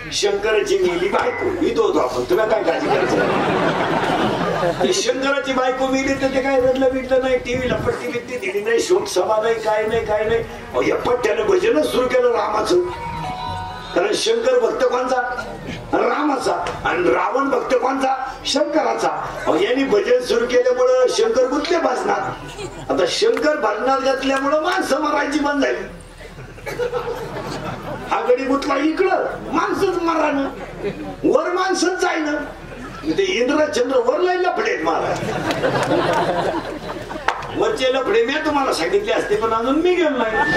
शंकराची मेली बायको इथं होतो आपण, तुला काय काळजी करायचं? शंकराची बायको मेली तर ते काय रडलं बिडलं नाही, टीव्हीला पट्टी बिट्टी दिली नाही, शोक सभा नाही, काय नाही काय नाही. या पट्ट्यानं भजनच सुरू केलं रामाचं. कारण शंकर भक्त कोणचा? रामाचा. आणि रावण भक्त कोणचा? शंकराचा. यांनी भजन सुरू केल्यामुळं शंकर गुंतले भजनात. आता शंकर भजनात घातल्यामुळं माणसं मारायची बंद झाली. हा गडी गुतला इकडं, माणसंच मारानं, वर माणसंच जायनं. ते इंद्रचंद्र वर लाईला पडेल महाराज. वरचे लफडे मी तुम्हाला सांगितले असते, पण अजून मी गेलो नाही.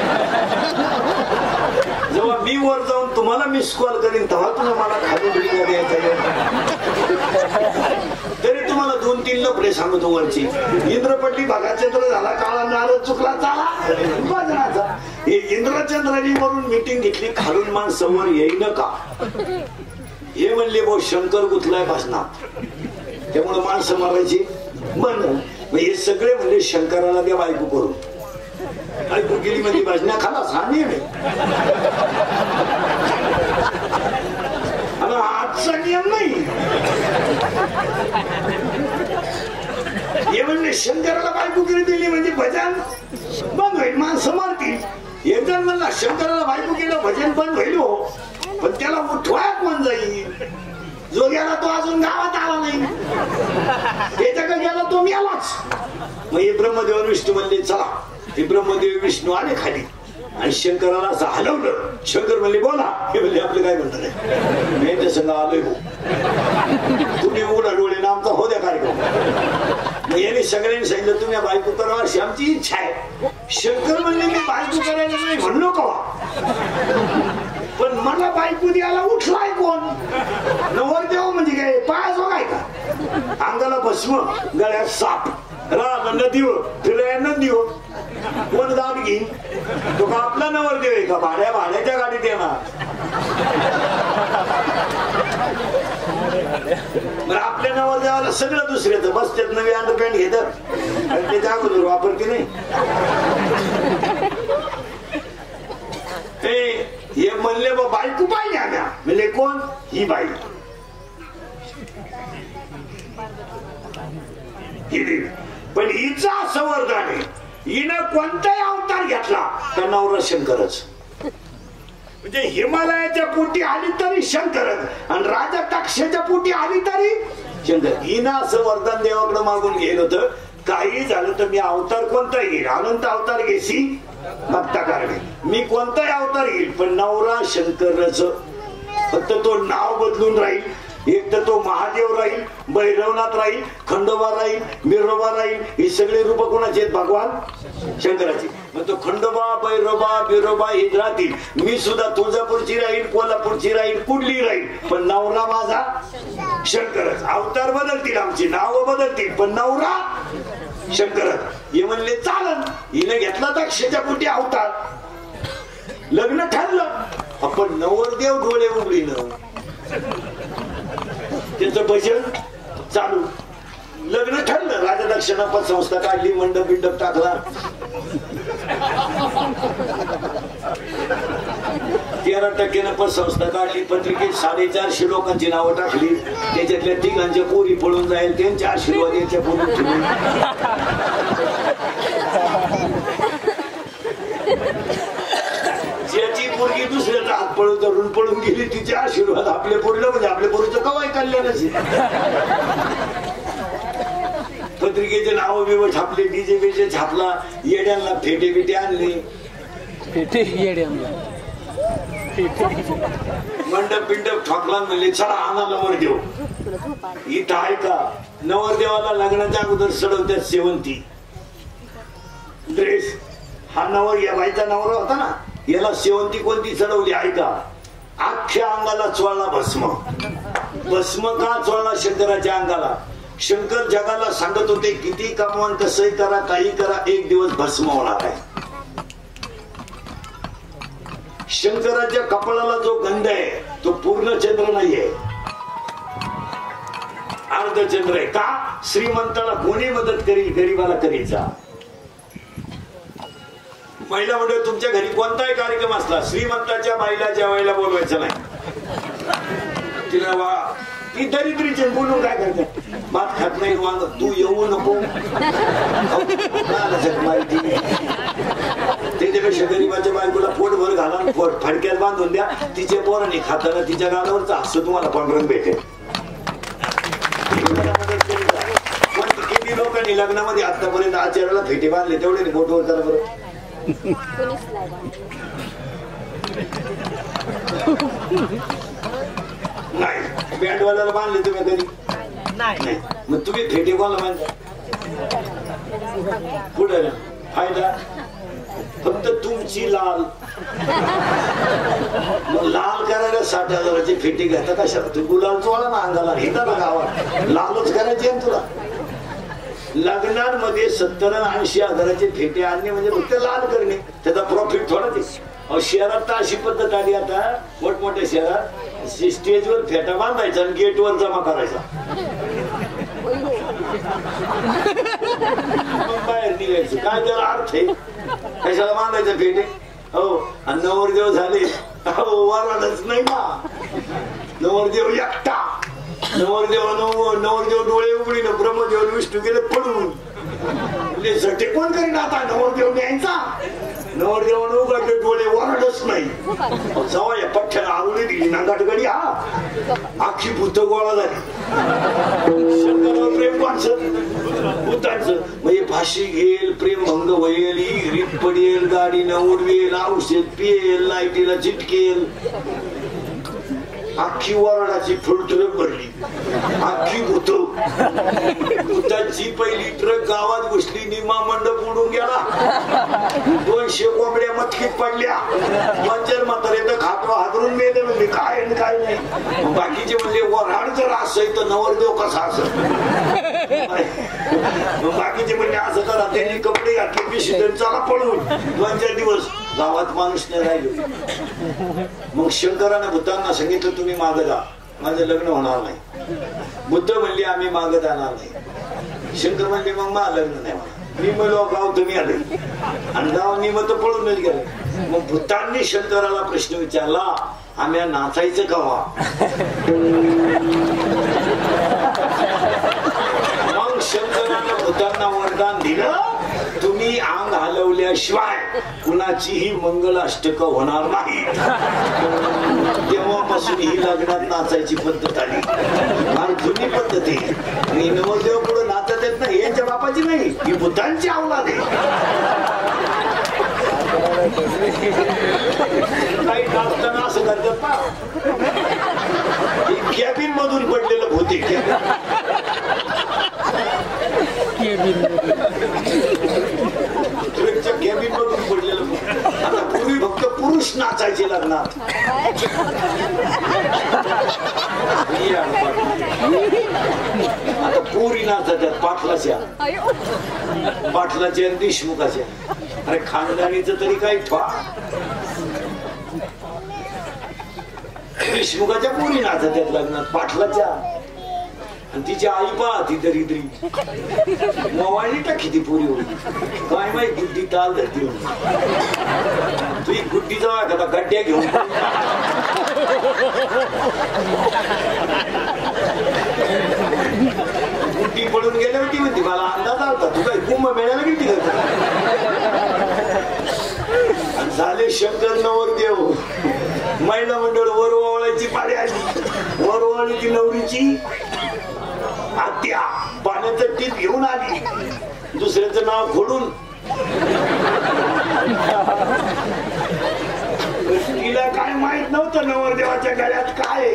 जेव्हा मी वर जाऊन तुम्हाला मिस कॉल करीन तेव्हा तुम्हाला खाली बिडी द्यायचा. तरी तुम्हाला 2-3 लफडे सांगतो वरची. इंद्रपट्टी भागाचंद्र झाला, काळा नारळ चुकला चाला भजनाचा. हे इंद्रचंद्रांनी वरून मीटिंग घेतली, खालून माणसावर येईन का हे म्हणले, भाऊ शंकर गुतलाय भाषणात, त्यामुळे माणसं मारायची बंद. हे सगळे म्हणजे शंकराला द्या बायको करून. बायको केली म्हणजे भाजण्या खालाच, हा नियम आहे. आजचा नियम नाही. हे म्हणजे शंकराला बायको केली दिली म्हणजे भजन बंद होईल, माणसं मारतील. एक जण म्हणला शंकराला बायको केलं भजन बंद होईल हो, पण त्याला उठवाय कोण जाईल? जो गेला तो अजून गावात आला नाही, त्याच्याकडे गेला तो मेलाच. मग हे ब्रह्मदेव विष्णू म्हणले चला. हे ब्रह्मदेव विष्णू आले खाली आणि शंकराला असं हलवलं. शंकर म्हणले बोला. हे म्हणले आपलं काय म्हणतात? मी त्या संघ आलोय भाऊ, तुम्ही उघडा डोळे ना, आमचा हो द्या कार्यक्रम. मग याने सगळ्यांनी सांगितलं तुम्ही बायको करावा अशी आमची इच्छा आहे. शंकर म्हणले मी बायको करायला नाही म्हणलो का, पण मला बायको द्यायला उठलाय कोण? नवरदेव म्हणजे काय पाय जोगाय का? अंगाला भस्म, गळ्यात साप, नदीव फिराय नदीव, कोण गाडी घेईन? तो का आपला नवरदेव आहे का? भाड्याच्या गाडीत येणार. आपल्या नवरदेवाला सगळं दुसऱ्याचं बस, त्यात नवी अंडरपॅन्ट घेतात आणि त्याच्या अगोदर वापरते नाही. हे म्हणले बा बायको पाहिजे आम्ही. म्हणजे कोण? ही बाई. पण हिचा असं वरदान आहे, हिनं कोणताही अवतार घेतला तर नवरा शंकरच. म्हणजे हिमालयाच्या पोटी आली तरी शंकरच, आणि राजा तक्षाच्या पोटी आली तरी शंकर. हिनं असं वरदान देवाकडे मागून गेलं होतं, काही झालं तर मी अवतार कोणता येईल, अनंत अवतार घेशी भक्ता कारणे, मी कोणताही अवतार येईल पण नवरा शंकरच. फक्त तो नाव बदलून राहील. एक तर तो महादेव राहील, भैरवनाथ राहील, खंडोबा राहील, बिरोबा राहील. ही सगळे रूप कोणाचे आहेत? भगवान शंकराची. मग तो खंडोबा, भैरवबा, बिरोबा हे राहतील. मी सुद्धा तुळजापूरची राहील, कोल्हापूरची राहील, कुठली राहील, पण नवरा माझा शंकरच. अवतार बदलतील, आमची नाव बदलतील, पण नवरा शंकरच. हे म्हणले चालन. हिने घेतला तक्षाच्या पोटी अवतार, लग्न ठरलं. आपण नवरदेव डोळे उघडीन, त्याचं भजन चालू. लग्न ठरलं. राजा दक्षिणा पतसंस्था काढली, मंडप बिंडप टाकला. 13% पतसंस्था काढली. पत्रिकेत 450 लोकांची नावं टाकली. त्याच्यातल्या 3 पोरी पळून जाईल, त्यांचे आशीर्वाद याच्या पोरी ठेवून. ज्याची पोरगी दुसऱ्याचा हात पळून धरून पळून गेली, तिचे आशीर्वाद आपल्या पोरीला, म्हणजे आपल्या पोरीचं कवाय कल्याणच. पत्रिकेचे नाव बिव छापले, डीजे बीजे छापला, येड्यांना फेटे बिटे आणले, मंडप बिंडप ठाकला. म्हणले चला आणा नवरदेव. इथं आहे का? नवरदेवाला लग्नाच्या अगोदर सडवत्यात शेवंती ड्रेस. हा नवर या बाईचा नवरा होता ना, याला शेवंती कोणती चढवली आहे का? अख्ख्या अंगाला चोळला भस्म. भस्म का चोळला? शंकराच्या अंगाला. शंकर जगाला सांगत होते किती कमवून कसंही करा, काही करा, एक दिवस भस्म होणार आहे. शंकराच्या कपाळाला जो गंध आहे तो पूर्ण चंद्र नाहीये, अर्धचंद्र आहे. का? श्रीमंताला कोणी मदत करील, गरीबाला करीचा. महिला मंडळ तुमच्या घरी कोणताही कार्यक्रम असला, श्रीमंताच्या बाईला जेवायला बोलवायचं नाही. तिला वा ती दरिद्रीचे बोलून काय करते भात खात नाही वांग तू येऊ नको माहिती त्याच्यापेक्षा गरीबाच्या बायकोला पोटभर घाला फडक्यात बांधून द्या तिच्या पोरांनी खाताना तिच्या गालावरचा हसं तुम्हाला पांढरंग भेटेल. किती लोकांनी लग्नामध्ये आतापर्यंत आचार्याला फेटे बांधले तेवढे बोटवर त्याला बरं नाही बँडवाल्याला बांधले तुम्ही कधी नाही मग तुम्ही फेटे कोणाला बांधता पुढे फायदा फक्त तुमची लाल मग लाल करायला 60,000ची फेटी घेता कशाला तू गुलाल चोळा ना अंगाला घेता ना गावात लालच करायची आहे तुला. लग्नांमध्ये 70-80,000चे फेटे आणणे म्हणजे फक्त लाल करणे त्याचा प्रॉफिट थोडा ते. शहरात तर अशी पद्धत आली आता मोठमोठ्या शहरात स्टेजवर फेटा बांधायचा आणि गेटवर जमा करायचा बाहेर निघायचं काय त्याला अर्थ आहे कशाला बांधायचं फेटे. हो आणि नवरदेव झाले हो वराडच नाही ना नवरदेव एकटा नवरदेव डोळे उघडीन ब्रह्मदेव विष्णू गेले पडून झटे कोण करीन आता नवरदेव न्यायचा नवरदेवानं उघडले डोळे वराडच नाही जवा या पठ्ठ्याला आरुणी दिली ना गाठगडी हा आखी भूत गोळा झाली. शंकरावर प्रेम कोणचं भूतांचं म्हणजे फाशी घेईल प्रेम भंग होईल हिरीत पडेल गाडीनं उडवेल औषध पियेल लाईटीला चिटकेल अख्खी वराडाची फुल ट्रक भरली अख्खी भूतांची पहिली ट्रक गावात घुसली निमा मंडप उडून गेला 200 कोंबड्या मटकीत पडल्या पंचर म्हातारे खातो हादरून मेले म्हणजे काय काय नाही. बाकीचे म्हणजे वराड जर असं तर नवरदेव कसा असं बाकीचे म्हणजे असं करा त्यांनी कपडे घातले पिशवी चला पळून 2-4 दिवस गावात माणूस नाही राहिलो. मग शंकराने भूतांना सांगितलं तुम्ही मागं जा माझं लग्न होणार नाही. बुद्ध म्हणले आम्ही मागं जाणार नाही. शंकर म्हणले मग माझं लग्न नाही म्हणा मी म्हणलो गाव तुम्ही आले आणि गाव मी मग पळूनच गेले. मग भूतांनी शंकराला प्रश्न विचारला आम्ही नाचायचं कवा. मग शंकरानं भूतांना वरदान दिलं तुम्ही अंग हलवल्याशिवाय कुणाचीही मंगलाष्टक होणार नाही. तेव्हापासून ही लग्नात नाचायची पद्धत आली फार जुनी पद्धत आहे. आणि नवरदेव पुढे नाचत येत नाही यांच्या बापाची नाही ही भूतांची अवलाद आहे. काही नाचताना असं करतात ना कॅबिन मधून पडलेलं भूती कॅबिन मधून पडलेलं आता पूर्वी फक्त पुरुष नाचायचे लग्नात आता पुरी नाचायच्यात पाटलाच्या आणि देशमुखाच्या. अरे खानदानीच तरी काही देशमुखाच्या पुरी नाचायच्यात लग्नात पाटलाच्या आणि तिची आई पहा ती दरिद्री मोवाळी टाकी ती पुरी होती काय माहिती गुड्डी ताल धरती होती तुझी गुड्डीचा एखादा गड्ड्या घेऊन गुड्डी पडून गेल्या होती म्हणते मला अंदाज आलता तू काय कुंभ मेळ्याला गेली झाले शंकर नवरदेव महिला मंडळ वरवावळाची पाडी आली वरवाळीची नवरीची आत्या पाण्याचं टीप घेऊन आली दुसऱ्याचं नाव खोडून तिला काय माहित नव्हतं नवरदेवाच्या गळ्यात काय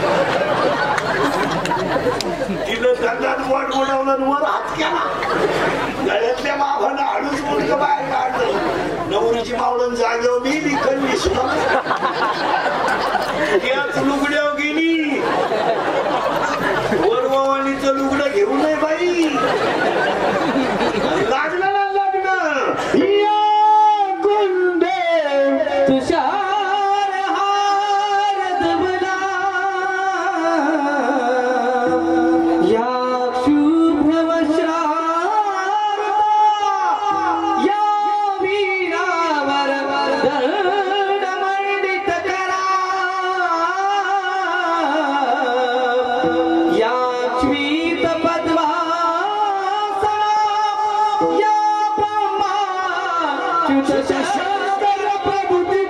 तिनं गंधात वाट बुडवलं वर हात केला गळ्यातल्या माभानं हळूच मुलगा बाहेर काढलं नवरीची मावळण जागेवर गेली कल्ली सुद्धा त्याच लुगड्यावर गेली वरवाणीचं लुगडं घेऊ नये बाई लागलं ना लग्न या गुंडे तुषार हार दबला या शुभ या वीरावर दंड मंडित करा अच्युत शंकर प्रभु